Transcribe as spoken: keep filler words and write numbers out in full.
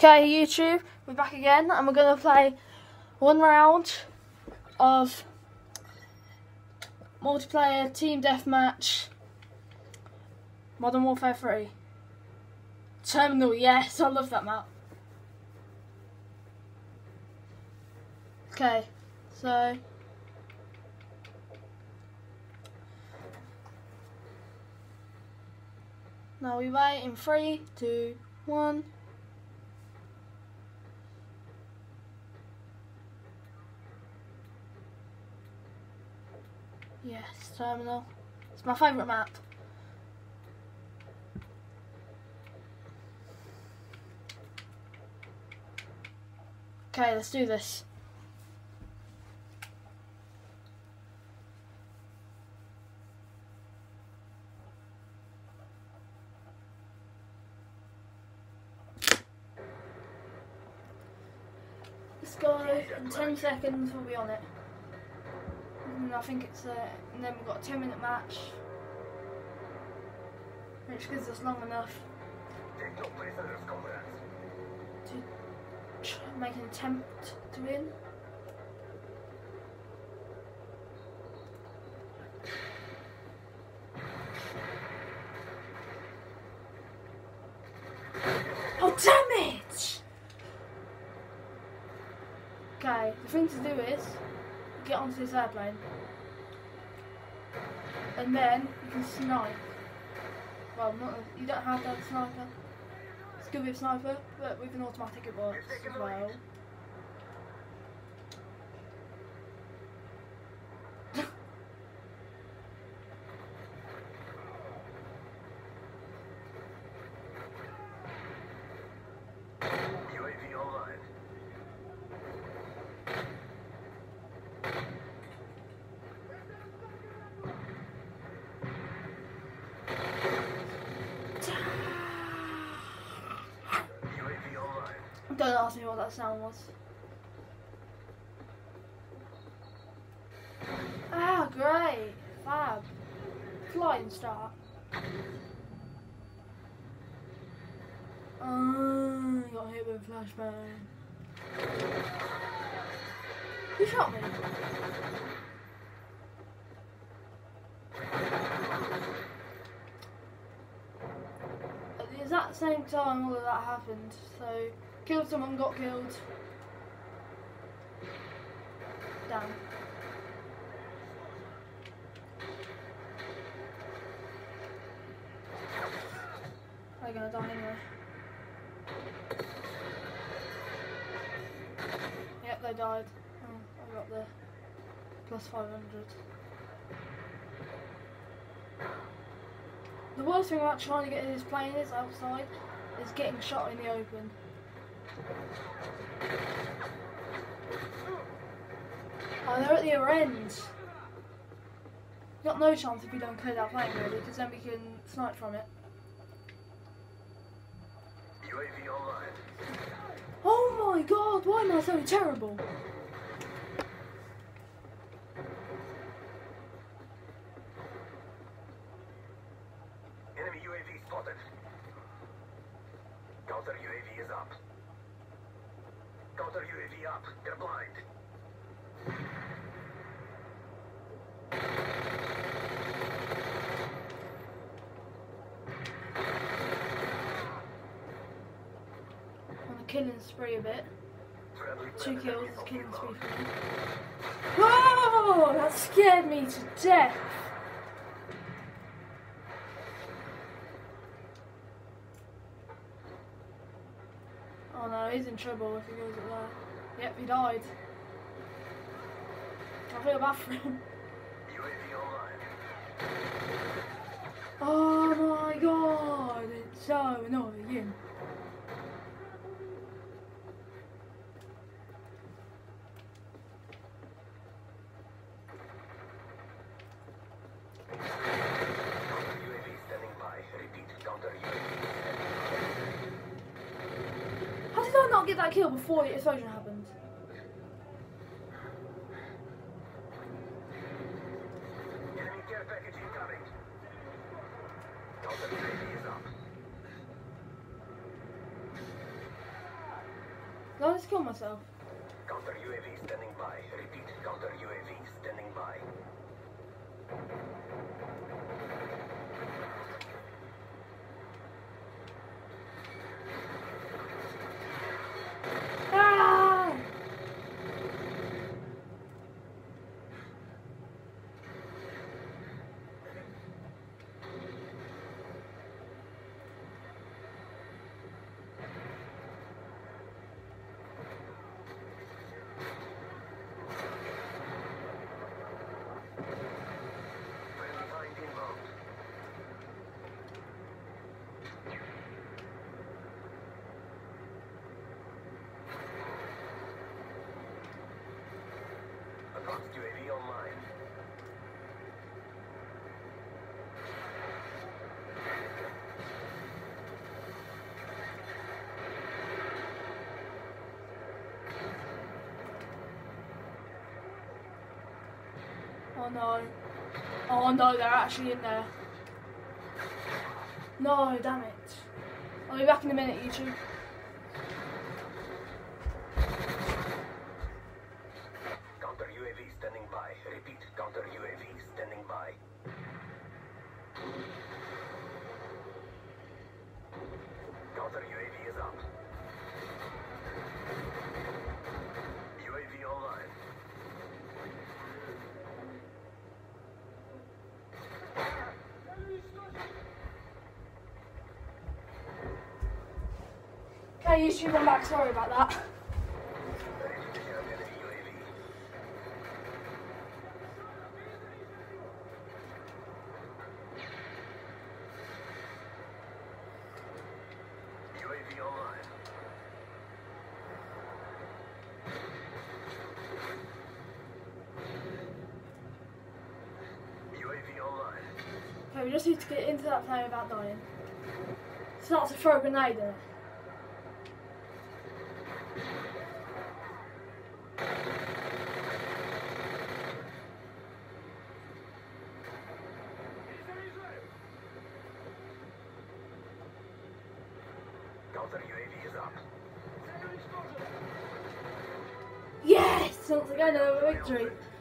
Okay, YouTube, we're back again and we're going to play one round of multiplayer team deathmatch Modern Warfare three. Terminal, yes, I love that map. Okay, so now we wait in three, two, one. Yes, Terminal. It's my favourite map. Okay, let's do this. Let's go. In ten seconds we'll be on it. And I think it's uh, and then we've got a ten minute match, which gives us long enough to make an attempt to win. Oh damn it! Okay, the thing to do is get onto this airplane and then you can snipe. Well, not a, you don't have to have a sniper. It's good with a sniper, but with an automatic it works as well. Don't ask me what that sound was. Ah, great. Fab. Flying start. Oh, got hit with a flashbang. Who shot me? At the exact same time all of that happened, so killed someone, got killed. Damn. They're gonna die anyway. Yep, they died. Oh, I got the plus five hundred. The worst thing about trying to get in this plane is outside is getting shot in the open. Oh, they're at the other end. Got no chance if we don't clear that plane really, because then we can snipe from it. U A V online. Oh my god, why am I so terrible? Enemy U A V spotted. Counter U A V is up. Counter U A V up. They're blind. On a killing spree a bit. Two kills is a killing spree for me. Whoa! Oh, that scared me to death. Oh no, he's in trouble if he goes up there. Yep, he died. I feel bad for him. U A V online. Oh my god, it's so annoying. Counter U A V standing by. Repeat. Counter U A V standing by. How did I not get that kill before the explosion happened? Enemy care package incoming. Counter U A V is up. I'll just kill myself. Counter U A V standing by. Repeat, counter U A V standing by. Ah! Friendly hind inbound. Advanced U A V online. Oh no. Oh no, they're actually in there. No, damn it. I'll be back in a minute, YouTube. Counter U A V standing by. Repeat, counter U A V standing by. Counter U A V is up. U A V online. Okay, YouTube, I'm back. Sorry about that. Ready to disarm enemy U A V. U A V online. U A V online. Okay, we just need to get into that plane without dying. Start to throw a grenade in it. Counter U A V is up. Yes! Once again, another victory.